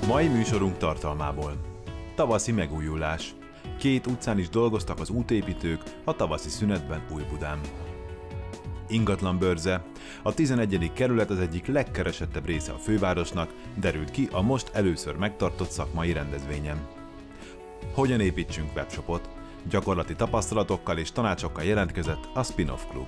Mai műsorunk tartalmából. Tavaszi megújulás. 2 utcán is dolgoztak az útépítők a tavaszi szünetben Újbudán. Ingatlanbörze. A 11. kerület az egyik legkeresettebb része a fővárosnak, derült ki a most először megtartott szakmai rendezvényen. Hogyan építsünk webshopot? Gyakorlati tapasztalatokkal és tanácsokkal jelentkezett a Spin-off Klub.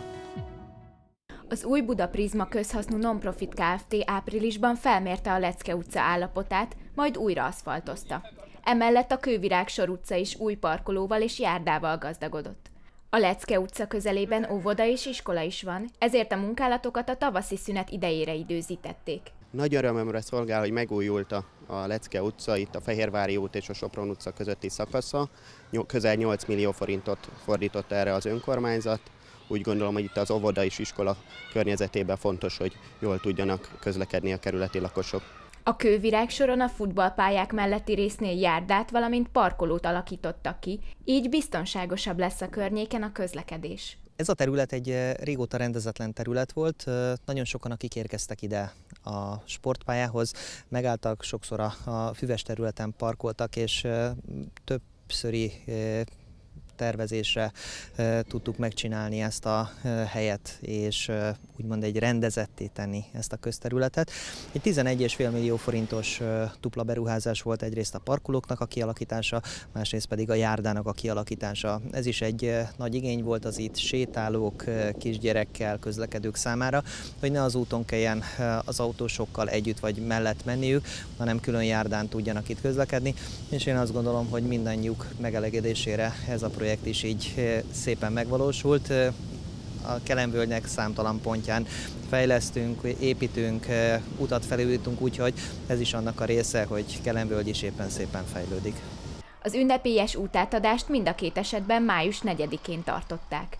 Az Újbuda Prizma közhasznú non-profit Kft. Áprilisban felmérte a Lecke utca állapotát, majd újra aszfaltozta. Emellett a Kővirágsor utca is új parkolóval és járdával gazdagodott. A Lecke utca közelében óvoda és iskola is van, ezért a munkálatokat a tavaszi szünet idejére időzítették. Nagy örömömre szolgál, hogy megújult a Lecke utca, itt a Fehérvári út és a Sopron utca közötti szakasza. Közel 8 millió forintot fordított erre az önkormányzat. Úgy gondolom, hogy itt az óvoda és iskola környezetében fontos, hogy jól tudjanak közlekedni a kerületi lakosok. A Kővirágsoron a futballpályák melletti résznél járdát, valamint parkolót alakítottak ki, így biztonságosabb lesz a környéken a közlekedés. Ez a terület egy régóta rendezetlen terület volt, nagyon sokan, akik érkeztek ide a sportpályához, megálltak, sokszor a füves területen parkoltak, és többszöri tervezésre tudtuk megcsinálni ezt a helyet, és úgymond egy rendezetté tenni ezt a közterületet. Egy 11,5 millió forintos dupla beruházás volt, egyrészt a parkolóknak a kialakítása, másrészt pedig a járdának a kialakítása. Ez is egy nagy igény volt az itt sétálók, kisgyerekkel közlekedők számára, hogy ne az úton kelljen az autósokkal együtt vagy mellett menniük, hanem külön járdán tudjanak itt közlekedni, és én azt gondolom, hogy mindannyiuk megelégedésére ez a projekt is így szépen megvalósult. A Kelenvölgynek számtalan pontján fejlesztünk, építünk, utat felújítunk, úgyhogy ez is annak a része, hogy Kelenvölgy is éppen szépen fejlődik. Az ünnepélyes útátadást mind a két esetben május 4-én tartották.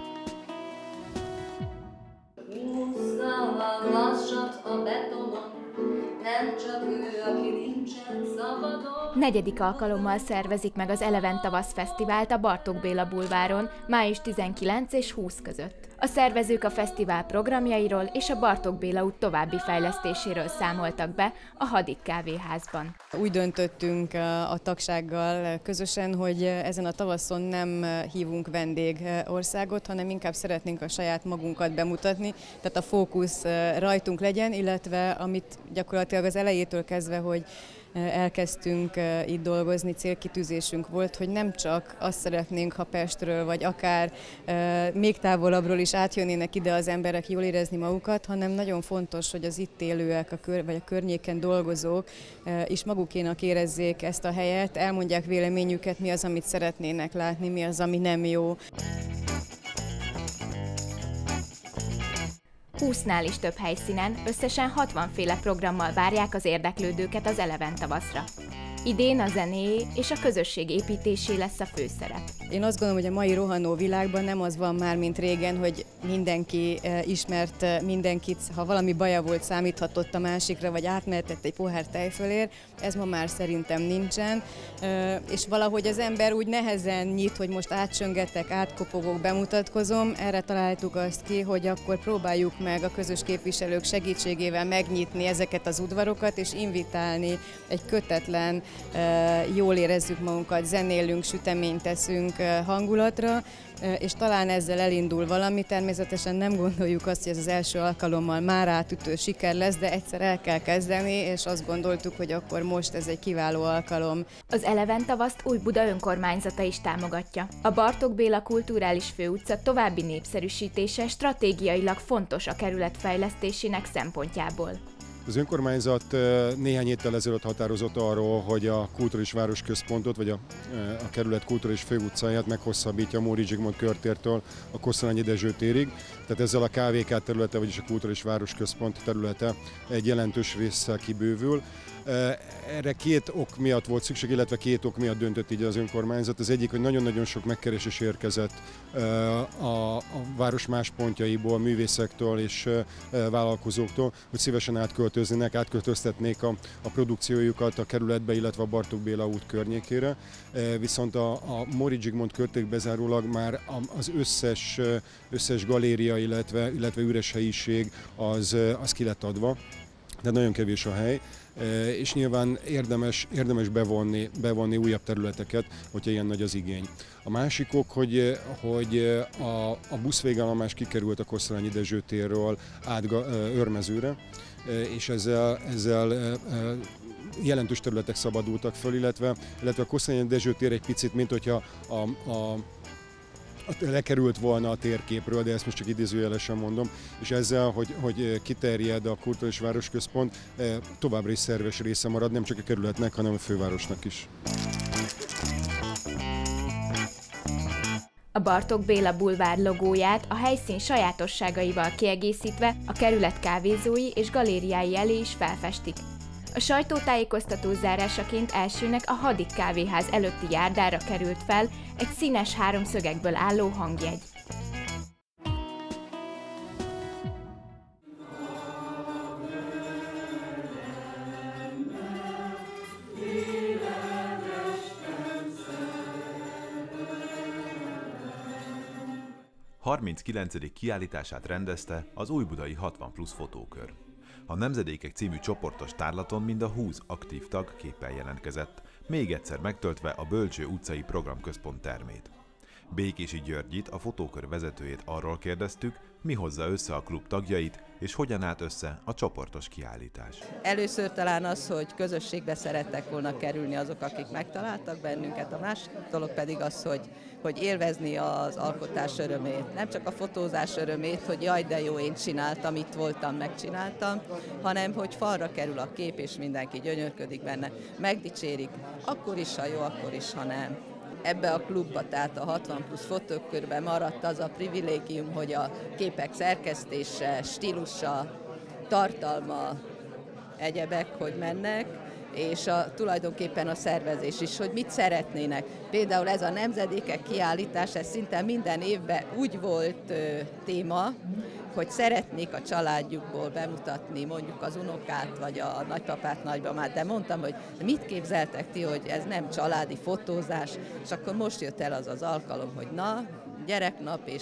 Nem csak ő, aki nincsen szabadon. 4. alkalommal szervezik meg az Eleven Tavasz Fesztivált a Bartók Béla bulváron május 19 és 20 között. A szervezők a fesztivál programjairól és a Bartók Béla út további fejlesztéséről számoltak be a Hadik kávéházban. Úgy döntöttünk a tagsággal közösen, hogy ezen a tavaszon nem hívunk vendégországot, hanem inkább szeretnénk a saját magunkat bemutatni, tehát a fókusz rajtunk legyen, illetve amit gyakorlatilag az elejétől kezdve, hogy elkezdtünk itt dolgozni, célkitűzésünk volt, hogy nem csak azt szeretnénk, ha Pestről, vagy akár még távolabbról is átjönnének ide az emberek jól érezni magukat, hanem nagyon fontos, hogy az itt élőek, vagy a környéken dolgozók is magukénak érezzék ezt a helyet, elmondják véleményüket, mi az, amit szeretnének látni, mi az, ami nem jó. 20-nál is több helyszínen, összesen 60 féle programmal várják az érdeklődőket az Eleven Tavaszra. Idén a zené és a közösség építésé lesz a főszerep. Én azt gondolom, hogy a mai rohanó világban nem az van már, mint régen, hogy mindenki ismert mindenkit, ha valami baja volt, számíthatott a másikra, vagy átmehetett egy pohár tejfölér. Ez ma már szerintem nincsen, és valahogy az ember úgy nehezen nyit, hogy most átsöngetek, átkopogok, bemutatkozom. Erre találtuk azt ki, hogy akkor próbáljuk meg a közös képviselők segítségével megnyitni ezeket az udvarokat, és invitálni egy kötetlen, jól érezzük magunkat, zenélünk, süteményt teszünk hangulatra, és talán ezzel elindul valami. Természetesen nem gondoljuk azt, hogy ez az első alkalommal már átütő siker lesz, de egyszer el kell kezdeni, és azt gondoltuk, hogy akkor most ez egy kiváló alkalom. Az Eleven Tavaszt Újbuda önkormányzata is támogatja. A Bartók Béla kulturális főutca további népszerűsítése stratégiailag fontos a kerület fejlesztésének szempontjából. Az önkormányzat néhány héttel ezelőtt határozott arról, hogy a kulturális városközpontot, vagy a kerület kulturális főutcáját meghosszabbítja a Móricz Zsigmond körtértől a Kosztolányi Dezső térig. Tehát ezzel a KVK területe, vagyis a kulturális városközpont területe egy jelentős résszel kibővül. Erre 2 ok miatt volt szükség, illetve 2 ok miatt döntött így az önkormányzat. Az egyik, hogy nagyon-nagyon sok megkeresés érkezett a város más pontjaiból, művészektől és vállalkozóktól, hogy szívesen átköltöztetnék a produkciójukat a kerületbe, illetve a Bartók Béla út környékére. Viszont a Móricz Zsigmond körtérig bezárólag már az összes galéria, illetve üres helyiség az ki lett adva. de nagyon kevés a hely, és nyilván érdemes bevonni újabb területeket, hogyha ilyen nagy az igény. A másik ok, hogy a buszvégállomás kikerült a Kosztolányi Dezső térről át Őrmezőre, és ezzel jelentős területek szabadultak föl, illetve a Kosztolányi Dezső tér egy picit, mint hogyha lekerült volna a térképről, de ezt most csak idézőjelesen mondom, és ezzel, hogy kiterjed a kulturális városközpont, továbbra is szerves része marad, nem csak a kerületnek, hanem a fővárosnak is. A Bartók Béla bulvár logóját a helyszín sajátosságaival kiegészítve a kerület kávézói és galériái elé is felfestik. A sajtótájékoztató zárásaként elsőnek a Hadik kávéház előtti járdára került fel egy színes háromszögekből álló hangjegy. A 39. kiállítását rendezte az Újbudai 60+ fotókör. A Nemzedékek című csoportos tárlaton mind a 20 aktív tag képpel jelentkezett, még egyszer megtöltve a Bölcső utcai programközpont termét. Békési Györgyit, a fotókör vezetőjét arról kérdeztük, mi hozza össze a klub tagjait, és hogyan állt össze a csoportos kiállítás. Először talán az, hogy közösségbe szerettek volna kerülni azok, akik megtaláltak bennünket, a másik dolog pedig az, hogy élvezni az alkotás örömét. Nem csak a fotózás örömét, hogy jaj, de jó, én csináltam, itt voltam, megcsináltam, hanem hogy falra kerül a kép, és mindenki gyönyörködik benne, megdicsérik, akkor is, ha jó, akkor is, ha nem. Ebbe a klubba, tehát a 60+ fotókörben maradt az a privilégium, hogy a képek szerkesztése, stílusa, tartalma, egyebek, hogy mennek, és tulajdonképpen a szervezés is, hogy mit szeretnének. Például ez a nemzedékek kiállítás, ez szinte minden évben úgy volt téma, hogy szeretnék a családjukból bemutatni mondjuk az unokát, vagy a nagypapát, nagymamát, de mondtam, hogy mit képzeltek ti, hogy ez nem családi fotózás, és akkor most jött el az az alkalom, hogy na, gyereknap és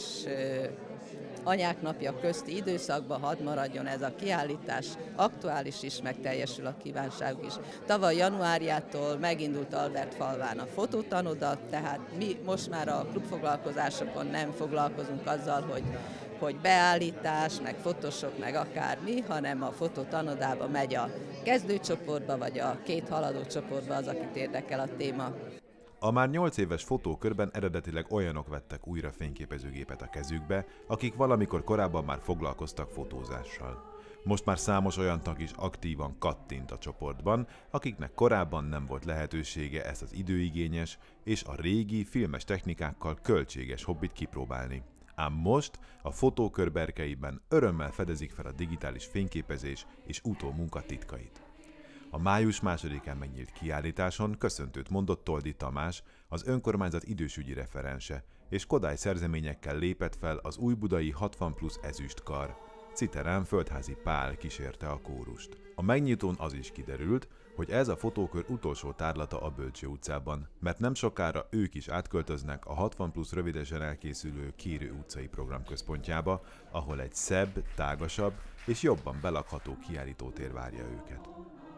anyák napja közti időszakban hadd maradjon ez a kiállítás, aktuális is, meg teljesül a kívánságuk is. Tavaly januárjától megindult Albertfalván a fotótanoda, tehát mi most már a klubfoglalkozásokon nem foglalkozunk azzal, hogy beállítás, meg fotósok, meg akármi, hanem a fotótanodába megy a kezdőcsoportba, vagy a 2 haladó csoportba az, akit érdekel a téma. A már 8 éves fotókörben eredetileg olyanok vettek újra fényképezőgépet a kezükbe, akik valamikor korábban már foglalkoztak fotózással. Most már számos olyan tag is aktívan kattint a csoportban, akiknek korábban nem volt lehetősége ezt az időigényes és a régi filmes technikákkal költséges hobbit kipróbálni. Ám most a fotókör berkeiben örömmel fedezik fel a digitális fényképezés és utómunka titkait. A május 2-án megnyílt kiállításon köszöntőt mondott Toldi Tamás, az önkormányzat idősügyi referense, és Kodály szerzeményekkel lépett fel az újbudai 60+ ezüstkar. Citerán Földházi Pál kísérte a kórust. A megnyitón az is kiderült, hogy ez a fotókör utolsó tárlata a Bölcső utcában, mert nem sokára ők is átköltöznek a 60+ rövidesen elkészülő Kérő utcai programközpontjába, ahol egy szebb, tágasabb és jobban belakható kiállítótér várja őket.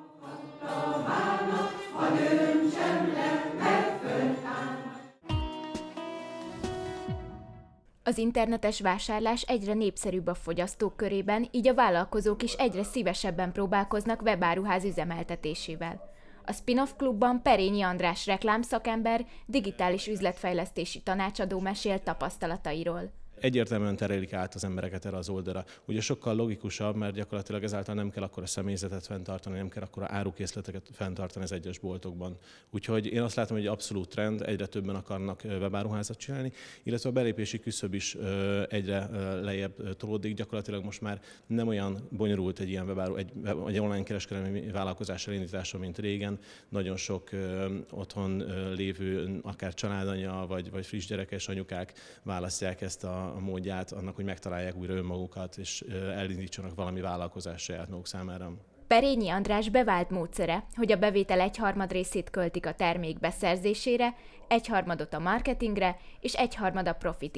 Az internetes vásárlás egyre népszerűbb a fogyasztók körében, így a vállalkozók is egyre szívesebben próbálkoznak webáruház üzemeltetésével. A Spin-off Klubban Perényi András reklámszakember, digitális üzletfejlesztési tanácsadó mesél tapasztalatairól. Egyértelműen terelik át az embereket erre az oldalra. Ugye sokkal logikusabb, mert gyakorlatilag ezáltal nem kell akkora személyzetet fenntartani, nem kell akkora árukészleteket fenntartani az egyes boltokban. Úgyhogy én azt látom, hogy egy abszolút trend, egyre többen akarnak webáruházat csinálni, illetve a belépési küszöb is egyre lejjebb tolódik. Gyakorlatilag most már nem olyan bonyolult egy ilyen egy online kereskedelmi vállalkozás elindítása, mint régen. Nagyon sok otthon lévő, akár családanya vagy friss gyerekes anyukák választják ezt a módját annak, hogy megtalálják újra önmagukat, és elindítsanak valami vállalkozást saját maguk számára. Perényi András bevált módszere, hogy a bevétel 1/3 részét költik a termék beszerzésére, 1/3 a marketingre, és 1/3 a profit is.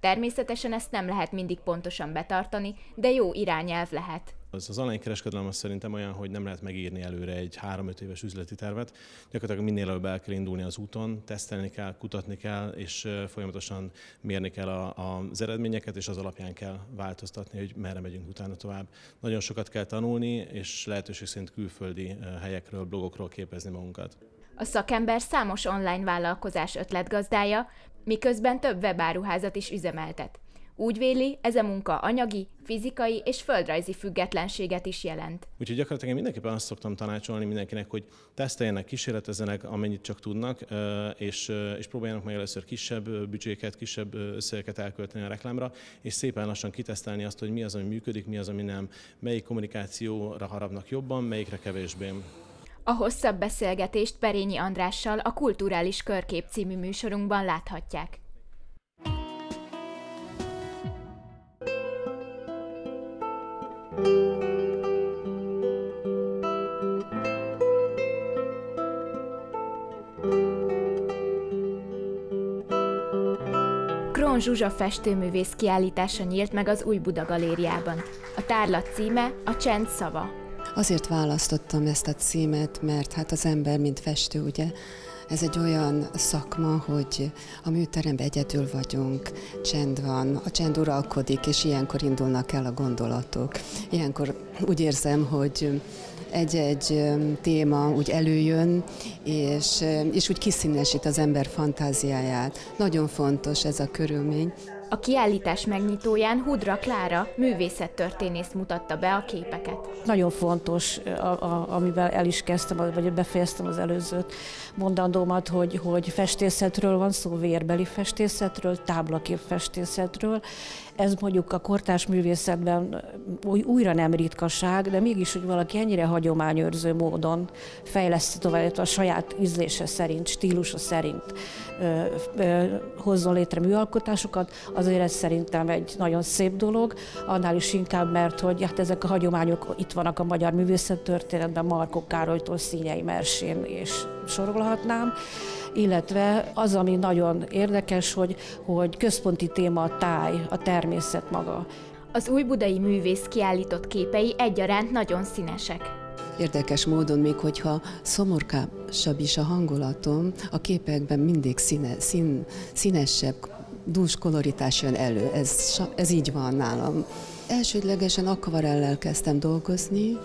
Természetesen ezt nem lehet mindig pontosan betartani, de jó irányelv lehet. Az online kereskedelem az szerintem olyan, hogy nem lehet megírni előre egy 3-5 éves üzleti tervet. Gyakorlatilag minél előbb el kell indulni az úton, tesztelni kell, kutatni kell, és folyamatosan mérni kell az eredményeket, és az alapján kell változtatni, hogy merre megyünk utána tovább. Nagyon sokat kell tanulni, és lehetőség szerint külföldi helyekről, blogokról képezni magunkat. A szakember számos online vállalkozás ötletgazdája, miközben több webáruházat is üzemeltet. Úgy véli, ez a munka anyagi, fizikai és földrajzi függetlenséget is jelent. Úgyhogy gyakorlatilag én mindenképpen azt szoktam tanácsolni mindenkinek, hogy teszteljenek, kísérletezzenek, amennyit csak tudnak, és próbáljanak meg először kisebb büdzséket, kisebb összegeket elkölteni a reklámra, és szépen lassan kitesztelni azt, hogy mi az, ami működik, mi az, ami nem, melyik kommunikációra harapnak jobban, melyikre kevésbé. A hosszabb beszélgetést Perényi Andrással a Kulturális Körkép című műsorunkban láthatják. Krón Zsuzsa festőművész kiállítása nyílt meg az Új Buda Galériában. A tárlat címe a Csend szava. Azért választottam ezt a címet, mert hát az ember, mint festő, ugye, ez egy olyan szakma, hogy a műteremben egyedül vagyunk, csend van, a csend uralkodik, és ilyenkor indulnak el a gondolatok. Ilyenkor úgy érzem, hogy egy-egy téma úgy előjön, és úgy kiszínesít az ember fantáziáját. Nagyon fontos ez a körülmény. A kiállítás megnyitóján Hudra Klára művészettörténész mutatta be a képeket. Nagyon fontos, amivel el is kezdtem, vagy befejeztem az előző mondandómat, hogy festészetről van szó, vérbeli festészetről, táblakép festészetről. Ez mondjuk a kortárs művészetben újra nem ritkaság, de mégis, hogy valaki ennyire hagyományőrző módon fejleszti tovább a saját ízlése szerint, stílusa szerint hozzon létre műalkotásokat, azért ez szerintem egy nagyon szép dolog, annál is inkább, mert hogy hát ezek a hagyományok itt vannak a magyar művészettörténetben, Markó Károlytól Színyei Mersén és sorolhatnám, illetve az, ami nagyon érdekes, hogy központi téma a táj, a természet maga. Az újbudai művész kiállított képei egyaránt nagyon színesek. Érdekes módon, még hogyha szomorkásabb is a hangulatom, a képekben mindig színesebb, dús koloritás jön elő. Ez így van nálam. Elsődlegesen akvarellel kezdtem dolgozni,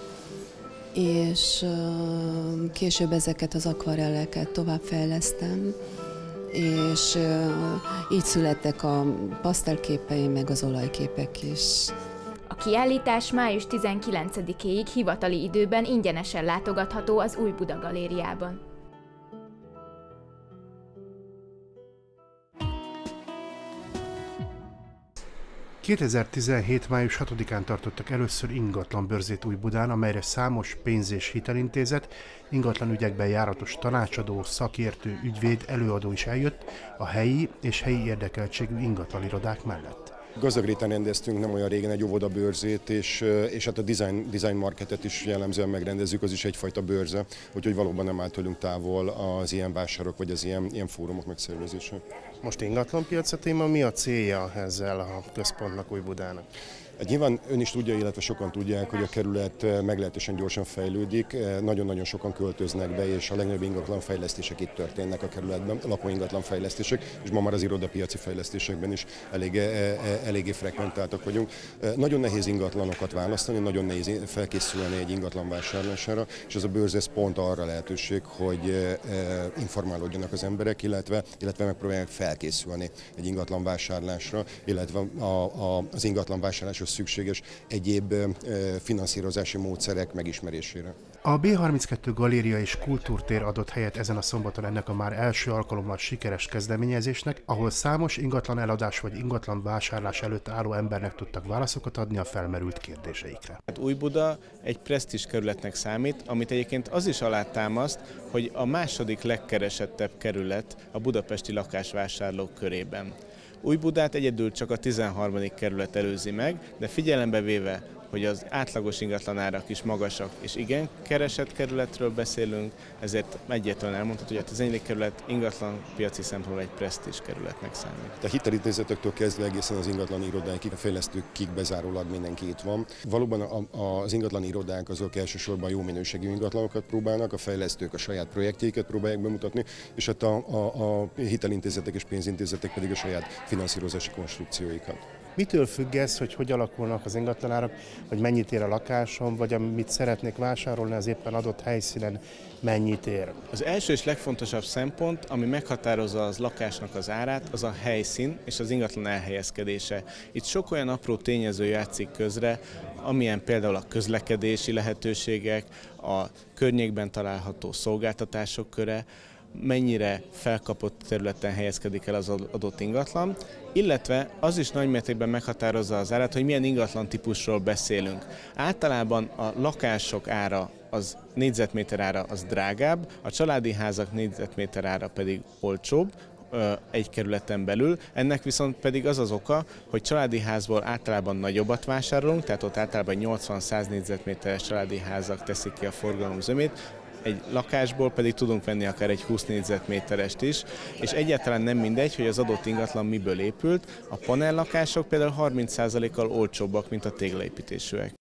és később ezeket az akvarelleket továbbfejleztem, és így születtek a pasztelképeim, meg az olajképek is. A kiállítás május 19-éig hivatali időben ingyenesen látogatható az Új Buda Galériában. ...2017. május 6-án tartottak először ingatlanbörzét Újbudán, amelyre számos pénz- és hitelintézet, ingatlan ügyekben járatos tanácsadó, szakértő, ügyvéd, előadó is eljött a helyi és helyi érdekeltségű ingatlanirodák mellett. Gazdag réten rendeztünk nem olyan régen egy óvodabőrzét, és hát a design marketet is jellemzően megrendezzük, az is egyfajta bőrze, úgyhogy valóban nem áll tőlünk távol az ilyen vásárok vagy az ilyen fórumok megszervezése. Most ingatlanpiac a téma, mi a célja ezzel a központnak Újbudának? Hát nyilván ön is tudja, illetve sokan tudják, hogy a kerület meglehetősen gyorsan fejlődik, nagyon-nagyon sokan költöznek be, és a legnagyobb ingatlanfejlesztések itt történnek a kerületben, lakóingatlanfejlesztések, és ma már az irodapiaci fejlesztésekben is eléggé frekventáltak vagyunk. Nagyon nehéz ingatlanokat választani, nagyon nehéz felkészülni egy ingatlan vásárlására, és ez a bőrz ez pont arra lehetőség, hogy informálódjanak az emberek, illetve megpróbálják felkészülni egy ingatlan vásárlásra, illetve az ingatlan vásárláshoz szükséges egyéb finanszírozási módszerek megismerésére. A B32 Galéria és Kultúrtér adott helyet ezen a szombaton ennek a már első alkalommal sikeres kezdeményezésnek, ahol számos ingatlan eladás vagy ingatlan vásárlás előtt álló embernek tudtak válaszokat adni a felmerült kérdéseikre. Újbuda egy presztízs kerületnek számít, amit egyébként az is alátámaszt, hogy a második legkeresettebb kerület a budapesti lakásvásárlók körében. Újbudát egyedül csak a 13. kerület előzi meg, de figyelembe véve hogy az átlagos ingatlanárak is magasak, és igen keresett kerületről beszélünk, ezért egyértelműen elmondható, hogy a 14. kerület ingatlan piaci szempontból egy presztízs kerületnek számít. A hitelintézetektől kezdve egészen az ingatlan irodákig, a fejlesztőkig bezárólag mindenki itt van. Valóban az ingatlan irodák azok elsősorban jó minőségű ingatlanokat próbálnak, a fejlesztők a saját projektjeiket próbálják bemutatni, és hát a hitelintézetek és pénzintézetek pedig a saját finanszírozási konstrukcióikat. Mitől függ ez, hogy alakulnak az ingatlanárak, hogy mennyit ér a lakásom, vagy amit szeretnék vásárolni, az éppen adott helyszínen mennyit ér? Az első és legfontosabb szempont, ami meghatározza az lakásnak az árát, az a helyszín és az ingatlan elhelyezkedése. Itt sok olyan apró tényező játszik közre, amilyen például a közlekedési lehetőségek, a környékben található szolgáltatások köre, mennyire felkapott területen helyezkedik el az adott ingatlan, illetve az is nagy mértékben meghatározza az árat, hogy milyen ingatlan típusról beszélünk. Általában a lakások ára, az négyzetméter ára az drágább, a családi házak négyzetméter ára pedig olcsóbb, egy kerületen belül. Ennek viszont pedig az az oka, hogy családi házból általában nagyobbat vásárolunk, tehát ott általában 80-100 négyzetméteres családi házak teszik ki a forgalom zömét, egy lakásból pedig tudunk venni akár egy 20 négyzetméterest is, és egyáltalán nem mindegy, hogy az adott ingatlan miből épült. A panellakások például 30%-kal olcsóbbak, mint a téglaépítésűek.